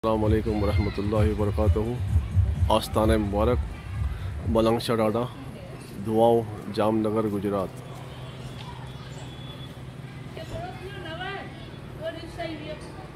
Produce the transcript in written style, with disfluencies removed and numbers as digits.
अस्सलाम वालेकुम वरहमतुल्लाहि वबरकातुहू। आस्ताना मुबारक, मलंगशा डाडा, दुआओं, जामनगर, गुजरात।